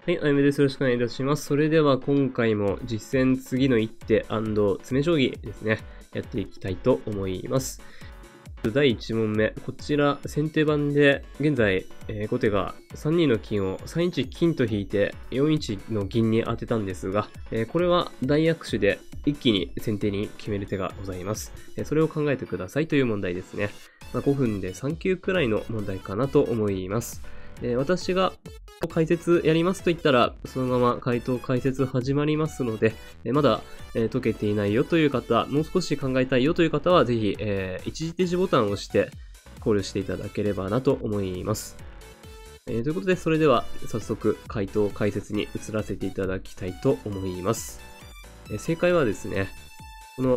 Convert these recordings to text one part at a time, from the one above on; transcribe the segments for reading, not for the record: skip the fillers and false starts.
はい、あやめです。よろしくお願いいたします。それでは今回も実戦次の一手詰将棋ですね、やっていきたいと思います。第1問目、こちら先手番で現在、後手が3二の金を3一金と引いて4一の銀に当てたんですが、これは大悪手で一気に先手に決める手がございます。それを考えてくださいという問題ですね。5分で3級くらいの問題かなと思います。私が解説やりますと言ったら、そのまま回答解説始まりますので、まだ、解けていないよという方、もう少し考えたいよという方は、ぜひ、一時停止ボタンを押して考慮していただければなと思います。ということで、それでは早速回答解説に移らせていただきたいと思います。正解はですね、その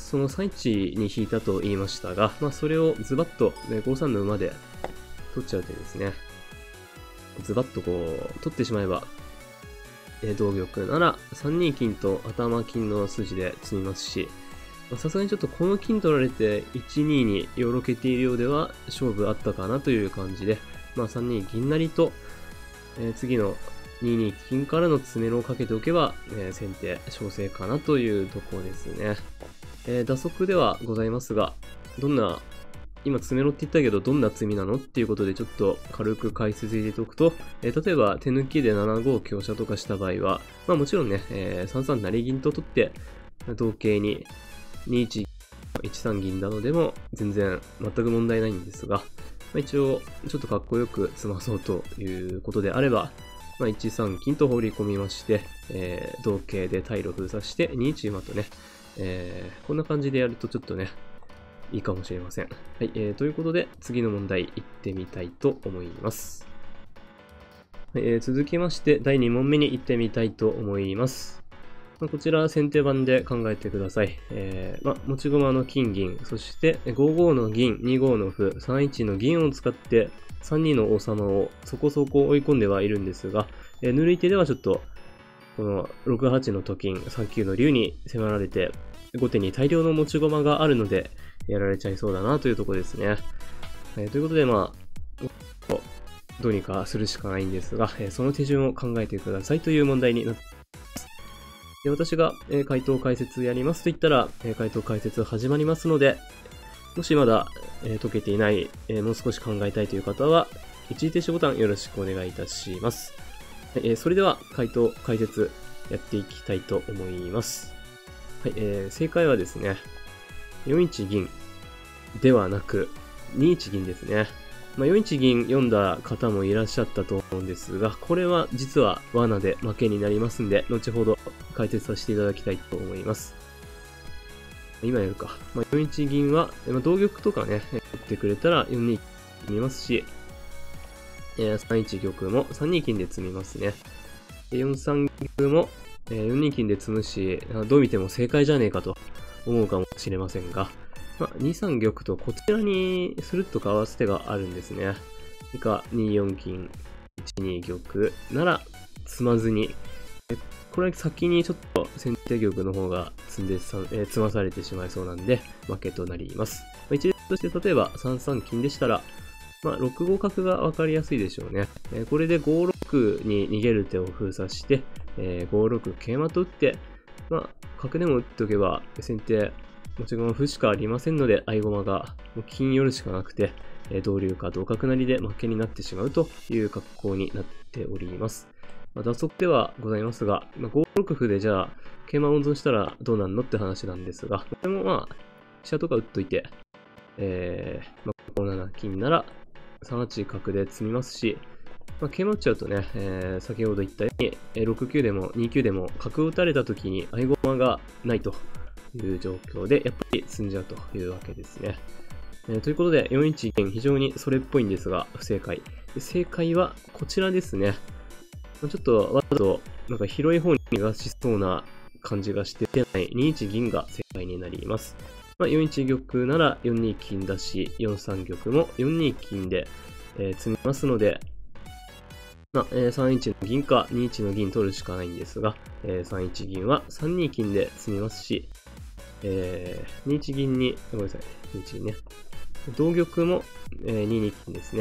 3一に引いたと言いましたが、それをズバッと、5三の馬で取っちゃう手ですね。ズバッと取ってしまえば、同玉なら3二金と頭金の筋で詰みますし、さすがにちょっとこの金取られて1二によろけているようでは勝負あったかなという感じで、3二銀成と、次の2二金からの詰めろをかけておけば、先手勝勢かなというところですね。打足ではございますが、今、詰めろって言ったけど、どんな詰みなのっていうことでちょっと軽く解説入れておくと、例えば手抜きで7五香車とかした場合は、もちろんね、3三成銀と取って、同桂に2一、1三銀などでも全く問題ないんですが、一応、ちょっとかっこよく詰まそうということであれば、1三金と放り込みまして、同桂で退路封鎖して、2一馬とね、こんな感じでやるとちょっとね、いいかもしれません。はい、ということで、次の問題いってみたいと思います。続きまして、第2問目に行ってみたいと思います。こちら、先手番で考えてください。持ち駒の金銀、そして5五の銀、2五の歩、3一の銀を使って、3二の王様をそこそこ追い込んではいるんですが、ぬるい手ではちょっと、この6八のと金、3九の竜に迫られて、後手に大量の持ち駒があるので、やられちゃいそうだなというところですね。ということで、どうにかするしかないんですが、その手順を考えてくださいという問題になっています。で、私が、回答解説やりますと言ったら、回答解説始まりますので、もしまだ、解けていない、もう少し考えたいという方は、一時停止ボタンよろしくお願いいたします。それでは、回答解説やっていきたいと思います。はい、正解はですね、4一銀ではなく、2一銀ですね。4一銀読んだ方もいらっしゃったと思うんですが、これは実は罠で負けになりますんで、後ほど解説させていただきたいと思います。今やるか。4一銀は、同玉とかね、打ってくれたら4二金見ますし、3一玉も3二金で詰みますね。4三玉も、4二金で詰むし、どう見ても正解じゃねえかと思うかもしれませんが、2三玉とこちらにスルッとかわす手があるんですね。以下、2四金、1二玉なら詰まずに、これは先にちょっと先手玉の方が詰まされてしまいそうなんで、負けとなります。一例として例えば3三金でしたら、6五角が分かりやすいでしょうね。これで5六に逃げる手を封鎖して、5六桂馬と打って、角でも打っておけば先手、持ち駒歩しかありませんので、合駒が金寄るしかなくて、同竜か同角成で負けになってしまうという格好になっております。打足ではございますが、5六歩でじゃあ、桂馬温存したらどうなんのって話なんですが、これも飛車とか打っといて、5七金なら3八角で詰みますし、桂馬打っちゃうとね、先ほど言ったように、6九でも2九でも角を打たれた時に合駒がないという状況で、やっぱり詰んじゃうというわけですね。ということで、4一銀、非常にそれっぽいんですが、不正解。正解はこちらですね。ちょっとわざと広い方に逃がしそうな感じがして出ない2一銀が正解になります。4一玉なら4二金だし、4三玉も4二金で、詰みますので、3一の銀か2一の銀取るしかないんですが、3一銀は3二金で詰みますし、2一銀に、ごめんなさい、2一銀ね。同玉も、2二金ですね。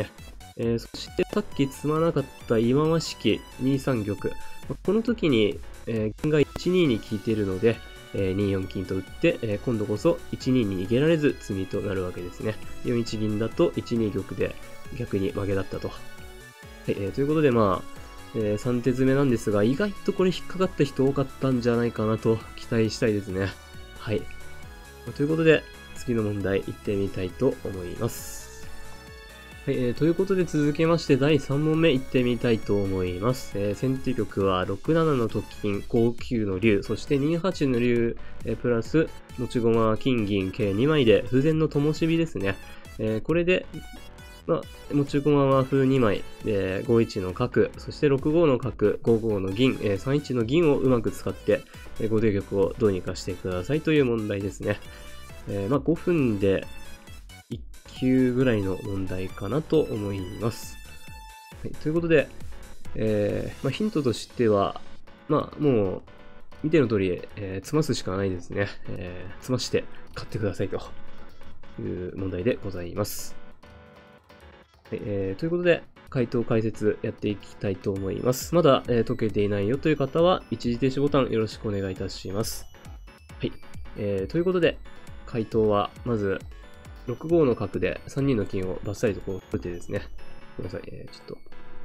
そしてさっき積まなかった忌まわしき2三玉。この時に、銀が1、2に効いているので、2、4金と打って、今度こそ1、2に逃げられず詰みとなるわけですね。4、1銀だと1、2玉で逆に負けだったと。はい、ということでまあ、3手詰めなんですが、意外とこれ引っかかった人多かったんじゃないかなと期待したいですね。はい。ということで、次の問題いってみたいと思います。はい、ということで続きまして第3問目いってみたいと思います。先手玉は6、7のと金、5、9の竜、そして2、8の竜、プラス持ち駒金銀計2枚で風前の灯火ですね。これで、持ち駒は歩2枚、5、1の角、そして6、5の角、5、5の銀、3、1の銀をうまく使って、後手玉をどうにかしてくださいという問題ですね。5分で1級ぐらいの問題かなと思います。はい、ということで、ヒントとしては、もう、見ての通り、詰ますしかないですね。詰まして買ってくださいという問題でございます。はい、ということで、回答解説やっていきたいと思います。まだ、解けていないよという方は、一時停止ボタンよろしくお願いいたします。はい。ということで、回答は、まず、6、5の角で3人の金をバッサリとこう打ってですね。ごめんなさい、ちょっ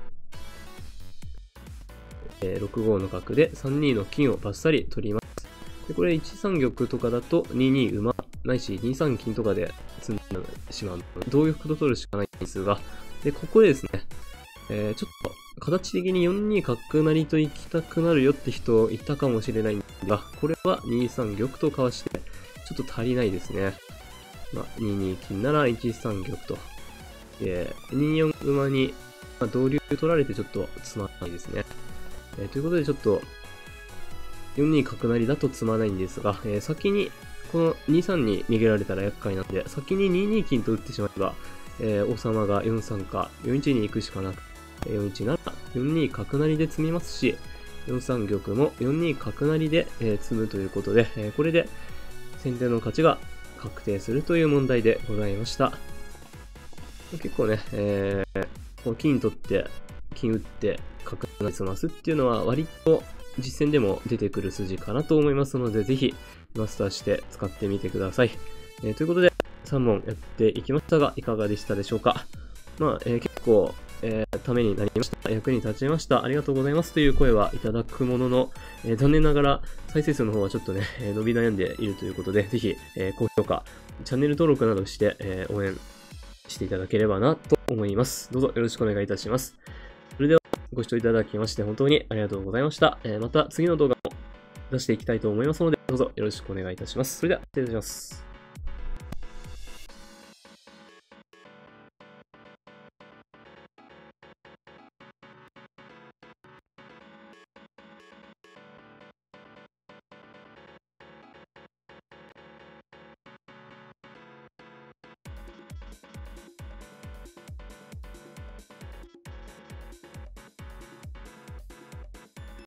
と。6、5の角で3、2の金をバッサリ取ります。で、これ1、3玉とかだと2、2馬、ないし2、3金とかで積んでしまうので、同玉と取るしかないんですが、で、ここでですね、ちょっと形的に4二角成と行きたくなるよって人いたかもしれないんですが、これは2三玉とかわして、ちょっと足りないですね。2二金なら1三玉と。2四馬に、同竜取られてちょっとつまらないですね。ということでちょっと、4二角成だと積まないんですが、先に、この2三に逃げられたら厄介なので、先に2二金と打ってしまえば、王様が4三か、4一に行くしかなく、4一なら4二角成で積みますし、4三玉も4二角成で、積むということで、これで先手の勝ちが確定するという問題でございました。結構ね、金取って、金打って、角成積ますっていうのは割と実戦でも出てくる筋かなと思いますので、ぜひマスターして使ってみてください。ということで、3問やっていきましたが、いかがでしたでしょうか。結構、ためになりました。役に立ちました。ありがとうございますという声はいただくものの、残念ながら再生数の方はちょっとね、伸び悩んでいるということで、ぜひ、高評価、チャンネル登録などして、応援していただければなと思います。どうぞよろしくお願いいたします。それでは、ご視聴いただきまして本当にありがとうございました。また次の動画も出していきたいと思いますので、どうぞよろしくお願いいたします。それでは、失礼します。